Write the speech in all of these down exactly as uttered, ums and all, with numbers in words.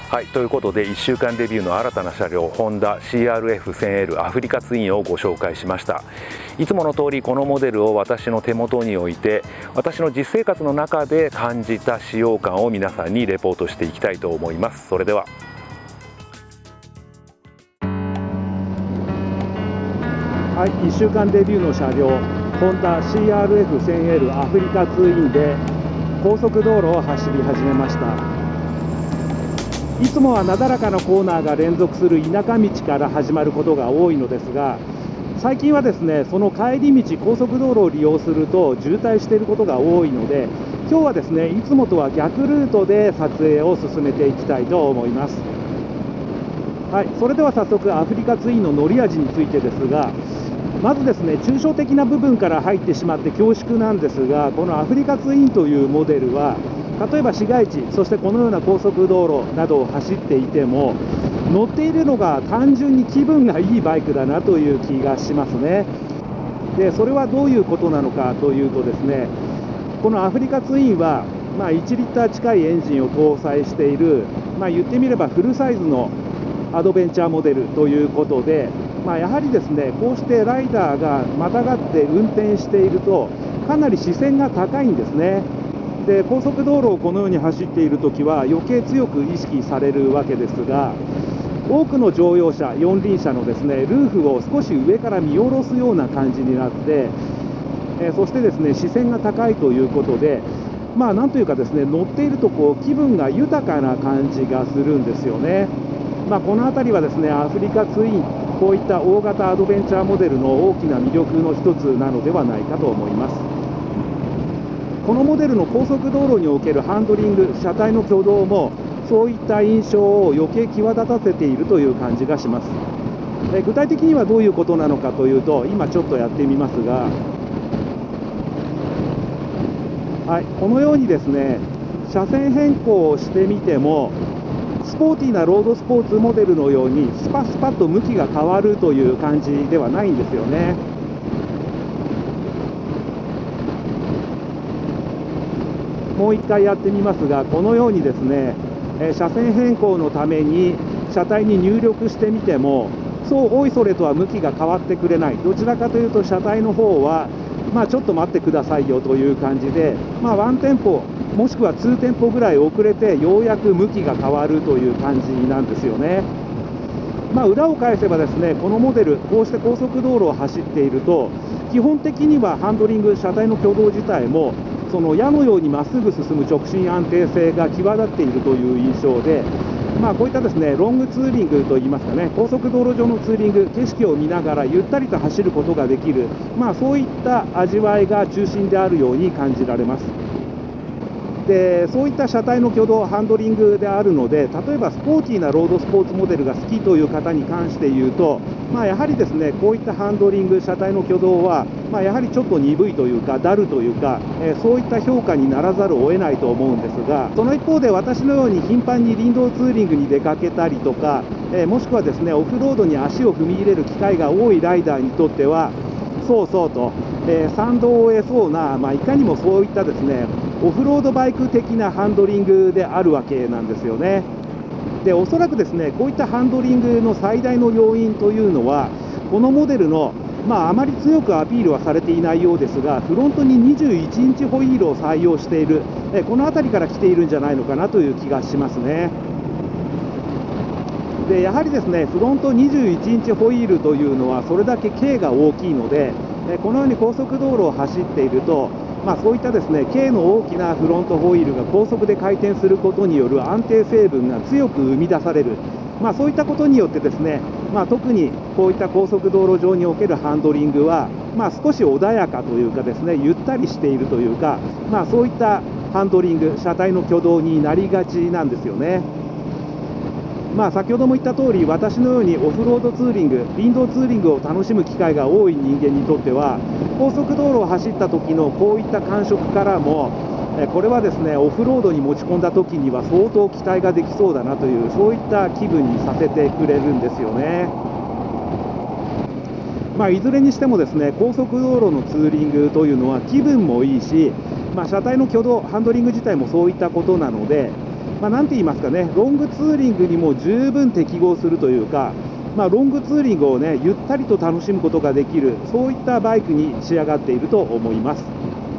はい、ということでいっしゅうかんレビューの新たな車両ホンダ シーアールエフせんエル アフリカツインをご紹介しました。いつもの通りこのモデルを私の手元に置いて、私の実生活の中で感じた使用感を皆さんにレポートしていきたいと思います。それでは。 はい、いっしゅうかんレビューの車両ホンダ シーアールエフせんエル アフリカツインで高速道路を走り始めました。いつもはなだらかなコーナーが連続する田舎道から始まることが多いのですが、最近はですね、その帰り道、高速道路を利用すると渋滞していることが多いので、今日はですね、いつもとは逆ルートで撮影を進めていきたいと思います。はい、それでは早速アフリカツインの乗り味についてですが、まずですね、抽象的な部分から入ってしまって恐縮なんですが、このアフリカツインというモデルは、例えば市街地、そしてこのような高速道路などを走っていても、乗っているのが単純に気分がいいバイクだなという気がしますね。で、それはどういうことなのかというとですね、このアフリカツインは、まあ、いちリッター近いエンジンを搭載している、まあ、言ってみればフルサイズのアドベンチャーモデルということで、まあ、やはりですね、こうしてライダーがまたがって運転していると、かなり視線が高いんですね。で、高速道路をこのように走っているときは余計強く意識されるわけですが、多くの乗用車、四輪車のですね、ルーフを少し上から見下ろすような感じになって、えー、そしてですね、視線が高いということで、まあなんというかですね、乗っているとこう気分が豊かな感じがするんですよね。まあ、この辺りはですね、アフリカツイン、こういった大型アドベンチャーモデルの大きな魅力の一つなのではないかと思います。このモデルの高速道路におけるハンドリング、車体の挙動もそういった印象を余計際立たせているという感じがします。え具体的にはどういうことなのかというと、今ちょっとやってみますが、はい、このようにですね、車線変更をしてみても、スポーティーなロードスポーツモデルのようにスパスパッと向きが変わるという感じではないんですよね。もう一回やってみますが、このようにですね、え車線変更のために車体に入力してみても、そうおいそれとは向きが変わってくれない。どちらかというと車体の方は、まあ、ちょっと待ってくださいよという感じで、まあ、ワンテンポもしくはツーテンポぐらい遅れてようやく向きが変わるという感じなんですよね。まあ、裏を返せばですね、このモデル、こうして高速道路を走っていると、基本的にはハンドリング、車体の挙動自体もその矢のようにまっすぐ進む直進安定性が際立っているという印象で、まあ、こういったですね、ロングツーリングといいますかね、高速道路上のツーリング、景色を見ながらゆったりと走ることができる、まあ、そういった味わいが中心であるように感じられます。で、そういった車体の挙動、ハンドリングであるので、例えばスポーティーなロードスポーツモデルが好きという方に関して言うと、まあ、やはりですね、こういったハンドリング、車体の挙動は、まあ、やはりちょっと鈍いというか、だるというか、えー、そういった評価にならざるを得ないと思うんですが、その一方で私のように頻繁に林道ツーリングに出かけたりとか、えー、もしくはですね、オフロードに足を踏み入れる機会が多いライダーにとっては、そうそうと、えー、賛同を得そうな、まあ、いかにもそういったですね、オフロードバイク的なハンドリングであるわけなんですよね。で、おそらくですね、こういったハンドリングの最大の要因というのは、このモデルの、まあ、あまり強くアピールはされていないようですが、フロントににじゅういちインチホイールを採用している、えこの辺りから来ているんじゃないのかなという気がしますね。で、やはりですね、フロントにじゅういちインチホイールというのは、それだけ径が大きいので、このように高速道路を走っていると、まあ、そういったですね、径の大きなフロントホイールが高速で回転することによる安定成分が強く生み出される、まあ、そういったことによってですね、まあ、特にこういった高速道路上におけるハンドリングは、まあ、少し穏やかというかですね、ゆったりしているというか、まあ、そういったハンドリング、車体の挙動になりがちなんですよね。まあ、先ほども言った通り、私のようにオフロードツーリング、林道ツーリングを楽しむ機会が多い人間にとっては、高速道路を走った時のこういった感触からも、これはですね、オフロードに持ち込んだ時には相当期待ができそうだなという、そういった気分にさせてくれるんですよね。まあ、いずれにしてもですね、高速道路のツーリングというのは気分もいいし、まあ、車体の挙動、ハンドリング自体もそういったことなので、 まあ、なんて言いますかね、ロングツーリングにも十分適合するというか、まあ、ロングツーリングをね、ゆったりと楽しむことができる、そういったバイクに仕上がっていると思います。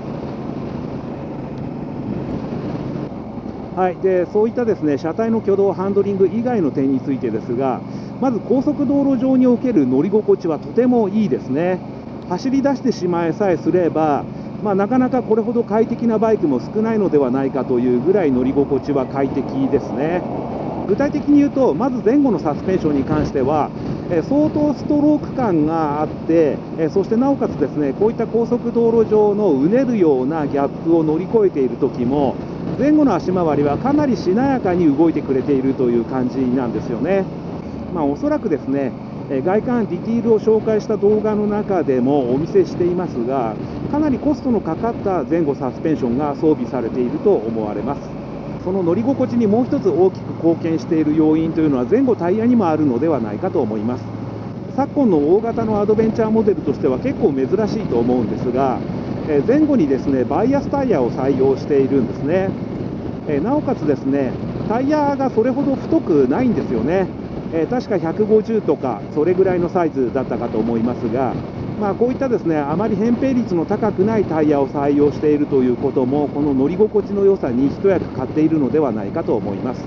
はい、でそういったですね車体の挙動、ハンドリング以外の点についてですが、まず高速道路上における乗り心地はとてもいいですね。走り出してしまえさえすれば、まあ、なかなかこれほど快適なバイクも少ないのではないかというぐらい乗り心地は快適ですね。具体的に言うと、まず前後のサスペンションに関しては、え相当ストローク感があって、えそしてなおかつですねこういった高速道路上のうねるようなギャップを乗り越えている時も、前後の足回りはかなりしなやかに動いてくれているという感じなんですよね。まあ、おそらくですね外観ディティールを紹介した動画の中でもお見せしていますが、かなりコストのかかった前後サスペンションが装備されていると思われます。その乗り心地にもう一つ大きく貢献している要因というのは前後タイヤにもあるのではないかと思います。昨今の大型のアドベンチャーモデルとしては結構珍しいと思うんですが、前後にですねバイアスタイヤを採用しているんですね。なおかつですねタイヤがそれほど太くないんですよね。確かひゃくごじゅうとかそれぐらいのサイズだったかと思いますが、まあ、こういったですねあまり扁平率の高くないタイヤを採用しているということも、この乗り心地の良さに一役買っているのではないかと思います。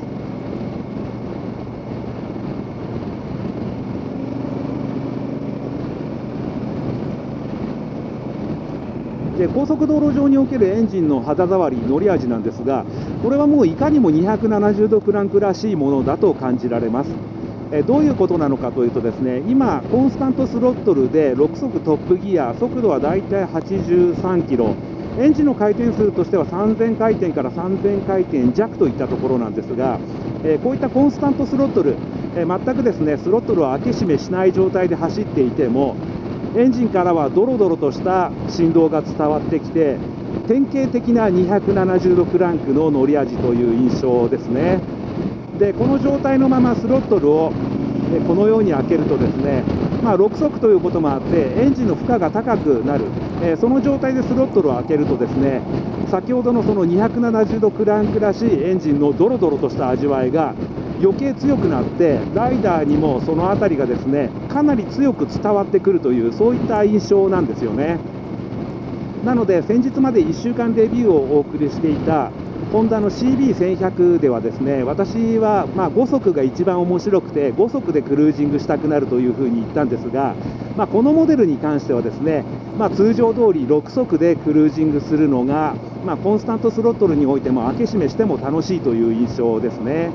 で高速道路上におけるエンジンの肌触り、乗り味なんですが、これはもういかにもにひゃくななじゅうどクランクらしいものだと感じられます。えどういうことなのかというとですね、今、コンスタントスロットルでろく速トップギア、速度はだいたいはちじゅうさんキロ、エンジンの回転数としてはさんぜん回転からさんぜん回転弱といったところなんですが、えこういったコンスタントスロットル、え全くですねスロットルを開け閉めしない状態で走っていても、エンジンからはドロドロとした振動が伝わってきて、典型的なにひゃくななじゅうどクランクの乗り味という印象ですね。でこの状態のままスロットルをこのように開けるとですね、まあ、ろく速ということもあってエンジンの負荷が高くなる、えー、その状態でスロットルを開けるとですね、先ほどのそのにひゃくななじゅうどクランクらしいエンジンのドロドロとした味わいが余計強くなって、ライダーにもその辺りがですねかなり強く伝わってくるという、そういった印象なんですよね。なので先日までいっしゅうかんレビューをお送りしていたホンダの シービーせんひゃく ではですね、私はまあご速が一番面白くてご速でクルージングしたくなるというふうに言ったんですが、まあ、このモデルに関してはですね、まあ、通常通りろく速でクルージングするのが、まあ、コンスタントスロットルにおいても開け閉めしても楽しいという印象ですね。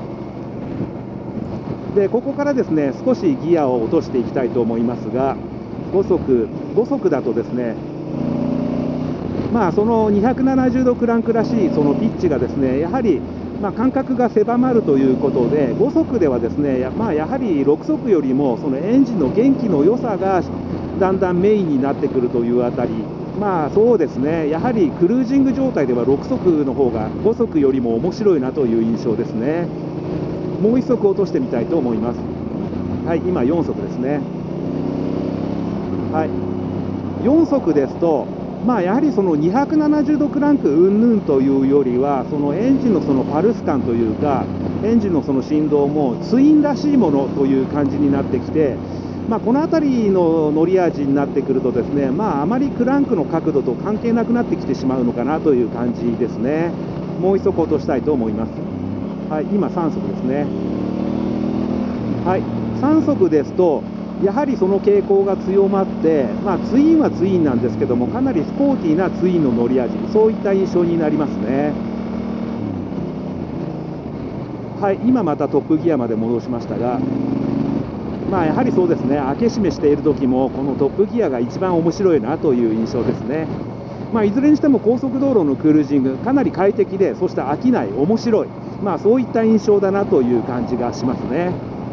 でここからですね少しギアを落としていきたいと思いますが、ご速ご速だとですね、まあ、そのにひゃくななじゅうどクランクらしいそのピッチがですね、やはりまあ間隔が狭まるということで、ご速ではですね、や,、まあ、やはりろく速よりもそのエンジンの元気の良さがだんだんメインになってくるというあたり、まあそうですね、やはりクルージング状態ではろく速の方がご速よりも面白いなという印象ですね。もういっ速落としてみたいと思います。はい、今よん速ですね。はい、よん速ですと、まあ、やはりそのにひゃくななじゅうどクランクうんぬんというよりは、そのエンジンのそのパルス感というか、エンジンのその振動もツインらしいものという感じになってきて、まあ、この辺りの乗り味になってくるとですね、まあ、あまりクランクの角度と関係なくなってきてしまうのかなという感じですね。もう一速落としたいと思います。はい、今さん速ですね。はい、さん速ですとやはりその傾向が強まって、まあ、ツインはツインなんですけども、かなりスポーティーなツインの乗り味、そういった印象になりますね。はい、今またトップギアまで戻しましたが、まあ、やはりそうですね、開け閉めしている時もこのトップギアが一番面白いなという印象ですね。まあ、いずれにしても高速道路のクルージング、かなり快適で、そして飽きない、面白い、まあ、そういった印象だなという感じがしますね。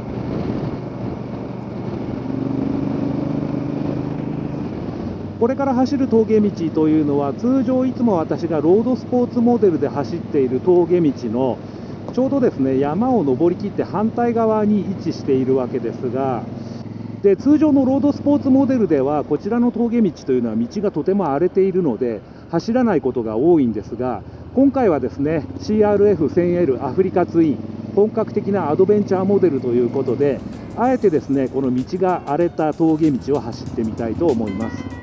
これから走る峠道というのは、通常いつも私がロードスポーツモデルで走っている峠道のちょうどですね山を登りきって反対側に位置しているわけですが、で通常のロードスポーツモデルではこちらの峠道というのは道がとても荒れているので走らないことが多いんですが、 今回はですね シーアールエフせんエル アフリカツイン本格的なアドベンチャーモデルということで、あえてですねこの道が荒れた峠道を走ってみたいと思います。